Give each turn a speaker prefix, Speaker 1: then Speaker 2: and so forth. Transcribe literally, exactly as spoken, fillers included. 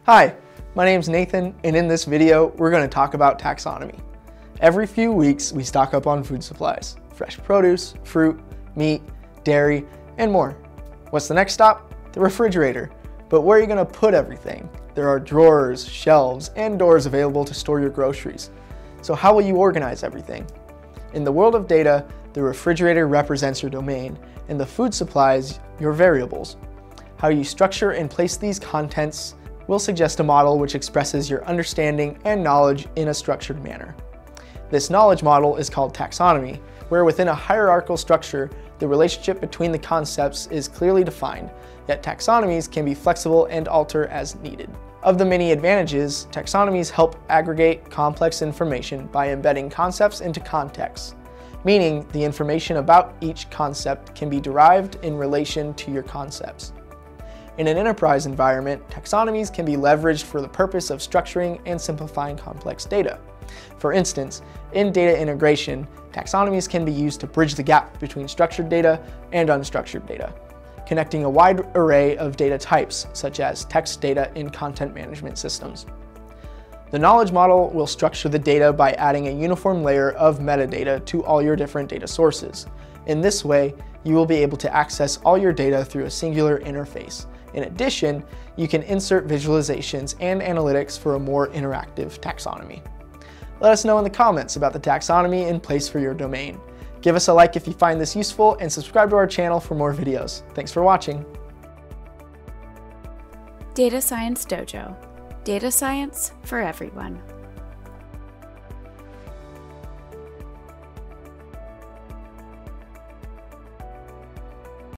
Speaker 1: Hi, my name's Nathan, and in this video, we're going to talk about taxonomy. Every few weeks, we stock up on food supplies, fresh produce, fruit, meat, dairy, and more. What's the next stop? The refrigerator. But where are you going to put everything? There are drawers, shelves, and doors available to store your groceries. So how will you organize everything? In the world of data, the refrigerator represents your domain, and the food supplies your variables. How you structure and place these contents will suggest a model which expresses your understanding and knowledge in a structured manner. This knowledge model is called taxonomy, where within a hierarchical structure, the relationship between the concepts is clearly defined, yet taxonomies can be flexible and alter as needed. Of the many advantages, taxonomies help aggregate complex information by embedding concepts into contexts, meaning the information about each concept can be derived in relation to your concepts. In an enterprise environment, taxonomies can be leveraged for the purpose of structuring and simplifying complex data. For instance, in data integration, taxonomies can be used to bridge the gap between structured data and unstructured data, connecting a wide array of data types, such as text data in content management systems. The knowledge model will structure the data by adding a uniform layer of metadata to all your different data sources. In this way, you will be able to access all your data through a singular interface. In addition, you can insert visualizations and analytics for a more interactive taxonomy. Let us know in the comments about the taxonomy in place for your domain. Give us a like if you find this useful and subscribe to our channel for more videos. Thanks for watching.
Speaker 2: Data Science Dojo. Data science for everyone.